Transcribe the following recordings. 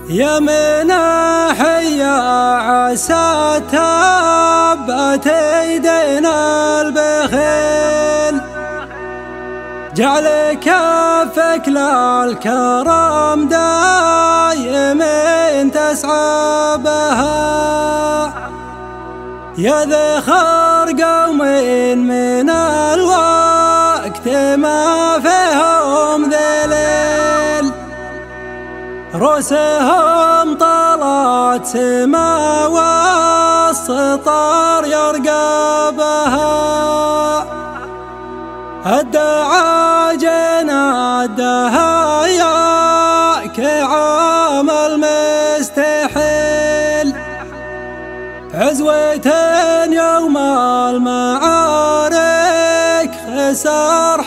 يا مناحي يا عسى تبت ايدينا البخيل، جعل كفك للكرم دايم تسعى بها. يا ذخر قوم من الوقت ما فيهم ذليل، رؤوسهم طلعت سما والسطر يرقبها. الدعا جنادها ياك عامل مستحيل، عزوة يوم المعارك خسر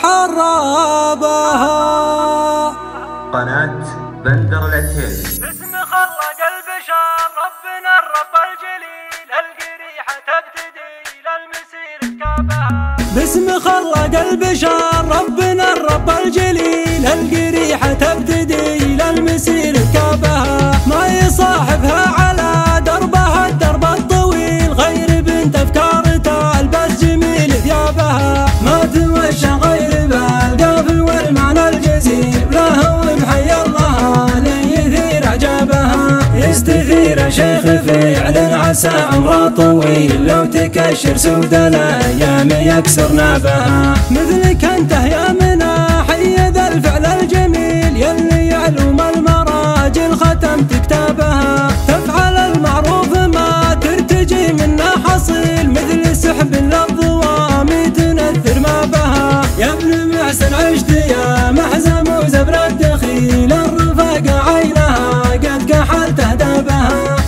حرابها. قناة بندر العتيل. باسم خلق البشر ربنا الرب الجليل، القريحة تبتدي للمسير ركابها. باسم خلق البشر ربنا الرب الجليل، القريحة تبتدي للمسير ركابها. ما يصاحبها على دربها الدرب الطويل، غير بنت افكارته البس جميل ثيابها. ما تمشى غير بالقافل والمعنى الجزيل، له بحي الله ليثير اعجابها. يستثير شيخ فعل عسى عمره طويل، لو تكشر سود الايام يكسر نابها. مثلك انته يا مناحي ذا الفعل الجميل، يلي يعلوم المراجل ختمت كتابها. تفعل المعروف ما ترتجي منه حصيل، مثل سحب للضوام تنثر ما بها. يا ابن محسن عشت يا محزم وزبر الدخيل، الرفاق عينها قد كحلت اهدابها.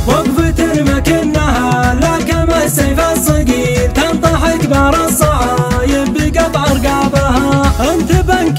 وقفة مكنها لا كما السيف الصقيل، تنطح كبار الصعايب بقطع رقابها. انت بنك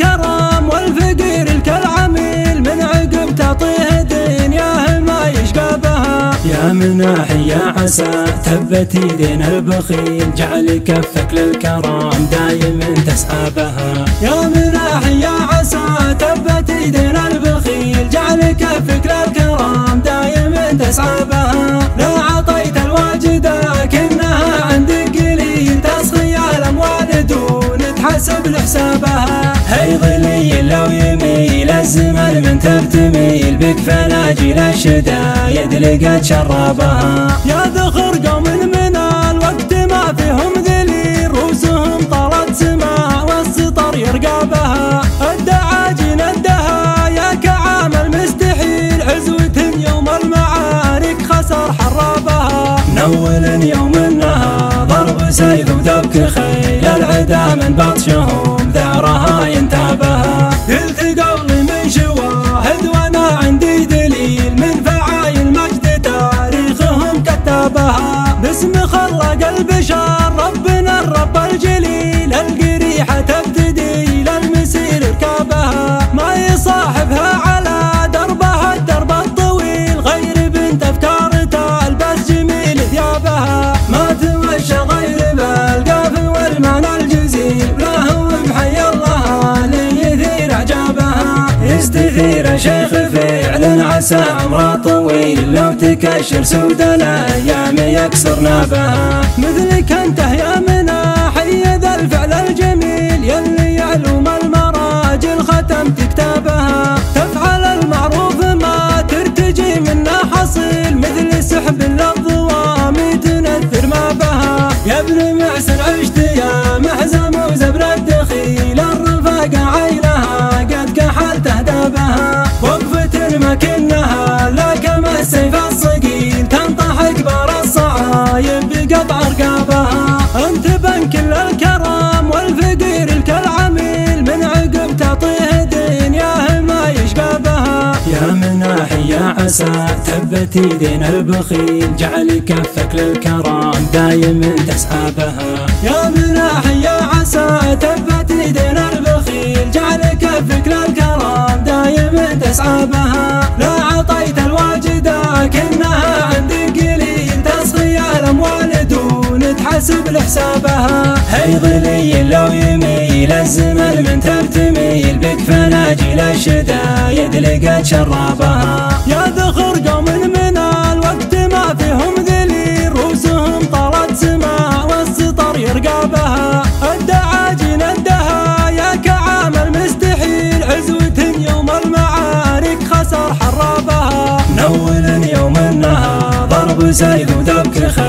الكرم والفقير الكالعميل، من عقب تعطيه دنياه ما يشبابها. يا مناحي يا عسى تبت يدين البخيل، جعل كفك للكرم دايم تسعى بها. يا مناحي يا عسى تبت يدين البخيل، جعل كفك للكرم دايم تسعى بها. لا عطيت الواجد كأنها عندك قليل، تصغي الاموال دون تحسب لحسابها. هي ظلي لو يميل الزمن من تبتميل، بك فناجيل الشدايد لقت شرابها. يا ذخر قوم من الوقت ما فيهم ذليل، رؤوسهم طلت سما والسطر يرقابها. الدعاجي ندها يا كعامل مستحيل، عزوة يوم المعارك خسر حرابها. نول يوم النهار ضرب سيف وذبك خيل، العدا من بطشهم ذعرها ينتابها. قلت قولي من شواهد وانا عندي دليل، من فعايل مجد تاريخهم كتابها. باسم خلق البشر ربنا الرب الجليل، القريحة تبتدي للمسير ركابها. ما يصاحبها على دربها الدرب الطويل، غير بنت افكارته البس جميل ثيابها. ما تمشى غير بالقافل والمعنى الجزيل، له بحي الله ليثير اعجابها. يستثير شيخ فعل عسى عمره طويل، لو تكشر سود الايام يكسر نابها. مثلك انته يا مناحي ذا الفعل الجميل، يلي يعلوم المراجل ختمت كتابها. تفعل المعروف ما ترتجي منه حصيل، مثل سحب للضوام تنثر ما بها. يا ابن محسن عشت يا محزم وزبر الدخيل، الرفاق عينها قد كحلت اهدابها. وقفة مكنها لا كما السيف الصقيل، تنطح كبار الصعايب بقطع رقابها. انت بنك الكرم والفقير الكالعميل، من عقب تعطيه دنياه ما يشبابها. يا مناحي يا عسى تبت يدين البخيل، جعل كفك للكرم دايم تسعى بها. يا مناحي يا عسى تبت يدين البخيل، جعل كفك للكرم دايم تسعى بها. لا عطيت الواجد كأنها عندك قليل، تصغي الاموال دون تحسب لحسابها. هي ظلي لو يميل تميل الزمن من تبتميل بك فناجيل الشدايد لقد شرابها. يا ذخر قوم من الوقت ما فيهم ذليل رؤوسهم طالت سماء والسطر يرقى بها. الدعاجين الدهايا كعامل مستحيل عزوة يوم المعارك خسر حرابها. نول يوم النهار ضرب سيف ودبك خيل